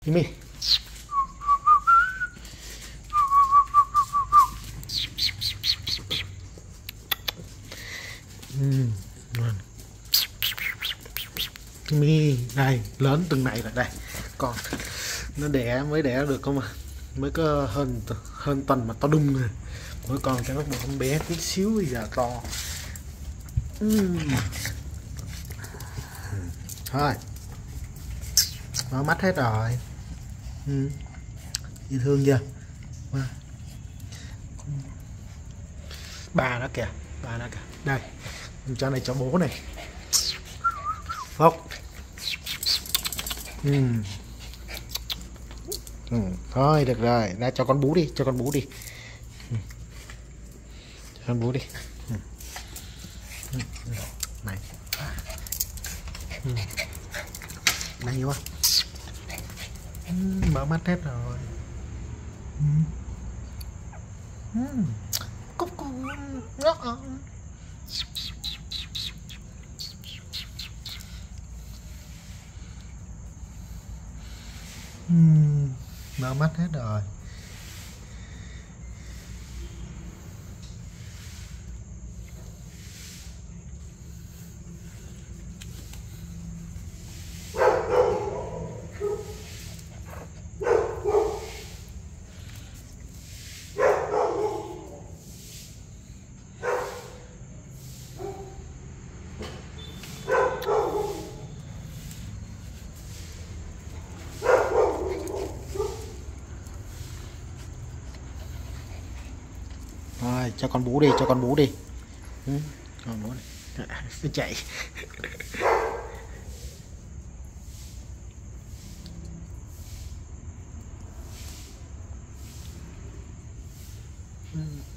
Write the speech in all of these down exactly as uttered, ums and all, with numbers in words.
Jimmy. Uhm, ngon. Jimmy, đây lớn từng này rồi đây, còn nó đẻ mới đẻ được không mà mới có hơn hơn tuần mà to đùng rồi, mới còn cho nó một con bé tí xíu bây giờ to. Uhm. Thôi mở mắt hết rồi. Ừ. Dễ thương chưa? Bà nó kìa, bà nó kìa, đây cho này cho bố này. Phốc. Ừ. Ừ. Thôi được rồi, ra cho con bú đi, cho con bú đi. Ừ. Cho con bú đi. Ừ. Ừ. Này. Ừ. Này nhiều quá. Ừ. Mở mắt hết rồi. Ừ. Ừ. Cúc cúc nó uhm, mở mắt hết rồi. Rồi, cho con bú đi, cho con bú đi. Ừ, cho con bú đi. Cứ chạy. Ừ.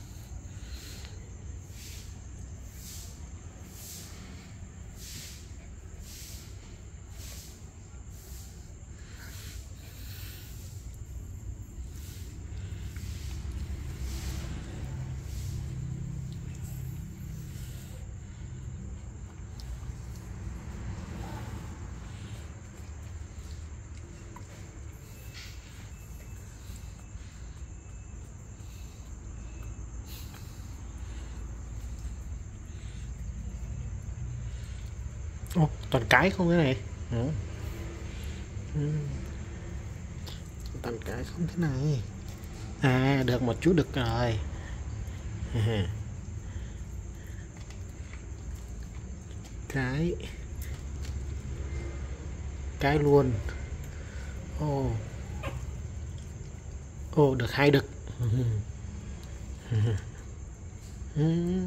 Ô, toàn cái không cái này. Ừ. Ừ. Toàn cái không thế này. À, được một chút được rồi. Cái cái luôn. Ô, ô được hai đực. Ừ.